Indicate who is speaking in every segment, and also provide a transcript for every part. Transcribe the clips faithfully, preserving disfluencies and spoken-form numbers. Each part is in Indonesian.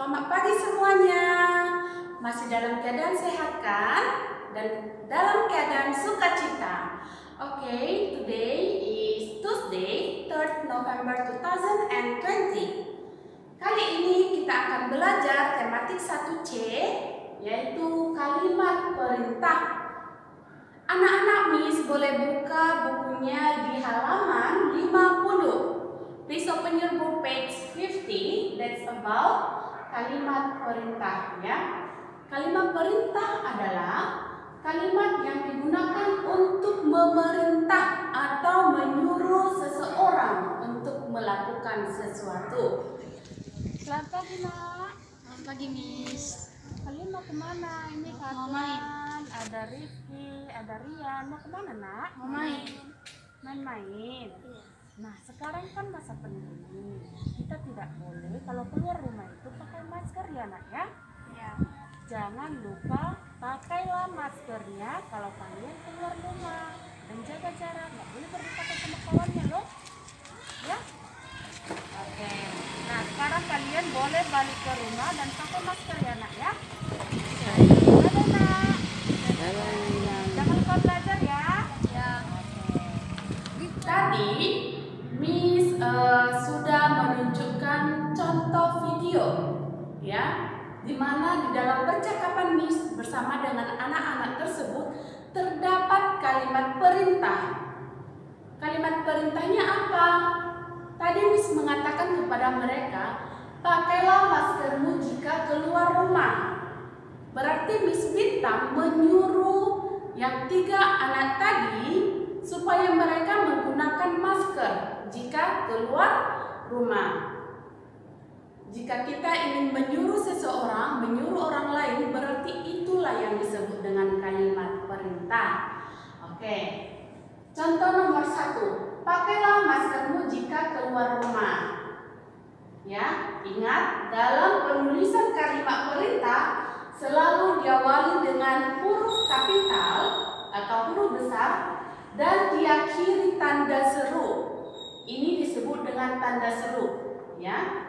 Speaker 1: Selamat pagi semuanya. Masih dalam keadaan sehat kan? Dan dalam keadaan sukacita. Oke, okay, today is Tuesday, third November two thousand twenty. Kali ini kita akan belajar tematik satu C, yaitu kalimat perintah. Anak-anak Miss boleh buka bukunya di halaman lima puluh. Please open your book page fifty. That's about kalimat perintah, ya. Kalimat perintah adalah kalimat yang digunakan untuk memerintah atau menyuruh seseorang untuk melakukan sesuatu.
Speaker 2: Selamat pagi, Nak.
Speaker 3: Selamat pagi, Miss.
Speaker 2: Kalian mau kemana? Ini
Speaker 3: Mau main.
Speaker 2: Katuan, ada Rifki, ada Rian. Mau kemana, Nak?
Speaker 3: Mau main.
Speaker 2: Main-main.
Speaker 3: Iya.
Speaker 2: Nah, sekarang kan masa pandemi. Kita tidak boleh kalau keluar rumah itu pakai masker, ya, Nak, ya?
Speaker 3: Iya.
Speaker 2: Jangan lupa pakailah maskernya kalau kalian keluar rumah dan jaga jarak. Nggak boleh berdekatan sama kawannya, loh. Ya? Oke. Nah, sekarang kalian boleh balik ke rumah dan pakai masker, ya, Nak, ya? Dadah, Nak. Jangan lupa belajar, ya.
Speaker 3: Ya.
Speaker 1: Tadi Miss uh, sudah menunjukkan contoh video, ya, di mana di dalam percakapan Miss bersama dengan anak-anak tersebut terdapat kalimat perintah. Kalimat perintahnya apa? Tadi Miss mengatakan kepada mereka, pakailah maskermu jika keluar rumah. Berarti Miss Bintang menyuruh yang tiga anak tadi supaya mereka menggunakan masker jika keluar rumah. Jika kita ingin menyuruh seseorang, menyuruh orang lain, berarti itulah yang disebut dengan kalimat perintah. Oke. Contoh nomor satu, pakailah maskermu jika keluar rumah. Ya, ingat dalam penulisan kalimat perintah selalu diawali dengan huruf kapital atau huruf besar dan diakhiri tanda seru. Ini disebut dengan tanda seru, ya.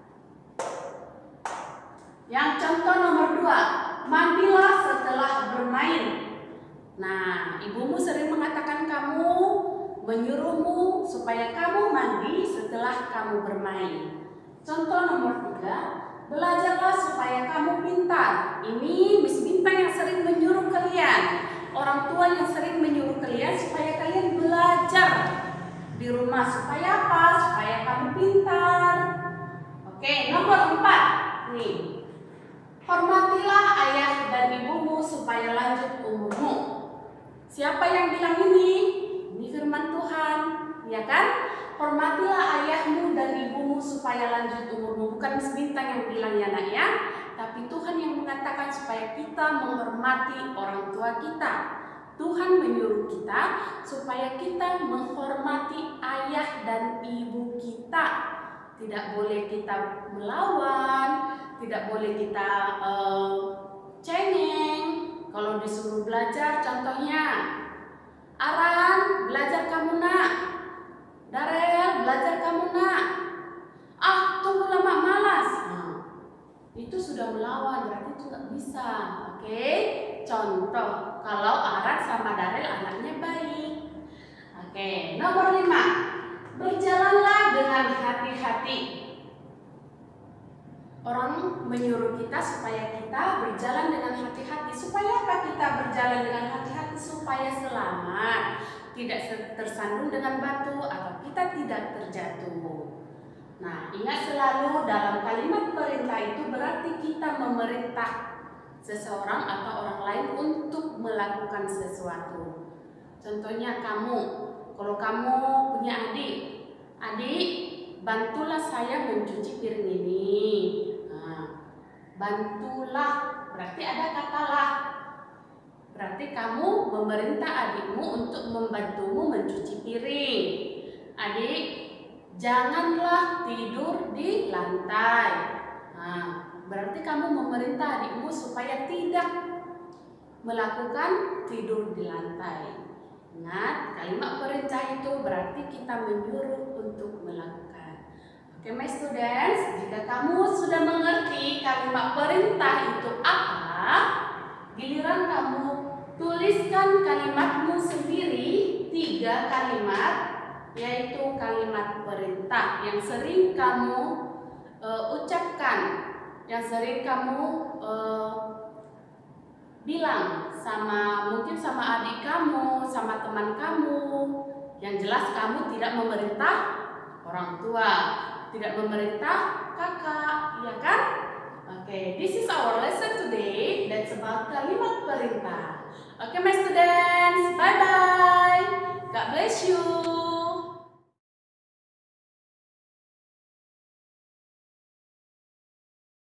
Speaker 1: Yang contoh nomor dua, mandilah setelah bermain. Nah, ibumu sering mengatakan kamu, menyuruhmu supaya kamu mandi setelah kamu bermain. Contoh nomor tiga, belajarlah supaya kamu pintar. Ini Miss Bintang yang sering menyuruh kalian. Orang tua yang sering menyuruh kalian supaya kalian belajar di rumah. Supaya apa? Supaya kamu pintar. Oke, nomor empat. Nih. Hormatilah ayah dan ibumu supaya lanjut umurmu. Siapa yang bilang ini? Ini firman Tuhan, ya kan? Hormatilah ayahmu dan ibumu supaya lanjut umurmu. Bukan Miss Bintang yang bilang, ya, Nak, ya. Tapi Tuhan yang mengatakan supaya kita menghormati orang tua kita. Tuhan menyuruh kita supaya kita menghormati ayah dan ibu kita. Tidak boleh kita melawan, tidak boleh kita uh, cengeng. Kalau disuruh belajar, contohnya, Aran, belajar kamu, Nak. Darel, belajar kamu, Nak. Ah, tunggu lama, malas. Nah, itu sudah melawan, berarti itu nggak bisa. Oke, contoh kalau Aran sama Darel anaknya baik. Oke, nomor lima, berjalanlah dengan hati-hati. Orang menyuruh kita supaya kita berjalan dengan hati-hati. Supaya apa kita berjalan dengan hati-hati? Supaya selamat, tidak tersandung dengan batu atau kita tidak terjatuh. Nah, ingat selalu dalam kalimat perintah itu berarti kita memerintah seseorang atau orang lain untuk melakukan sesuatu. Contohnya kamu, kalau kamu punya adik, adik, bantulah saya mencuci piring ini. Nah, bantulah, berarti ada kata lah. Berarti kamu memerintah adikmu untuk membantumu mencuci piring. Adik, janganlah tidur di lantai. Nah, berarti kamu memerintah adikmu supaya tidak melakukan tidur di lantai. Ingat, kalimat perintah itu berarti kita menyuruh untuk melakukan. Oke, my students, jika kamu sudah mengerti kalimat perintah itu apa, giliran kamu tuliskan kalimatmu sendiri, tiga kalimat, yaitu kalimat perintah yang sering kamu uh, ucapkan, yang sering kamu uh, bilang sama mungkin sama adik kamu, sama teman kamu. Yang jelas kamu tidak memerintah orang tua, tidak memerintah kakak, ya kan? Oke, okay, this is our lesson today. That's about kalimat perintah. Oke, okay, my students, bye bye. God bless you.